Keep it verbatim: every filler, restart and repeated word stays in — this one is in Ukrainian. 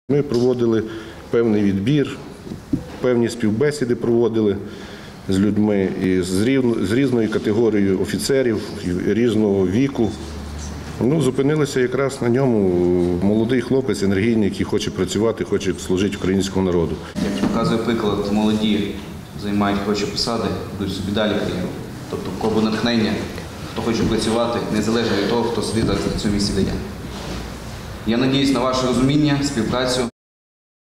Ми проводили певний відбір, певні співбесіди проводили з людьми і з, рів... з різною категорією офіцерів, різного віку. Ну, зупинилися якраз на ньому молодий хлопець, енергійний, який хоче працювати, хоче служити українському народу. Як показує приклад, молоді займають хороші посади, будуть собі далі кар'єру. Тобто, в кого натхнення, хто хоче працювати, незалежно від того, хто сидить зараз на цьому місці, де є. Я сподіваюся на ваше розуміння, співпрацю.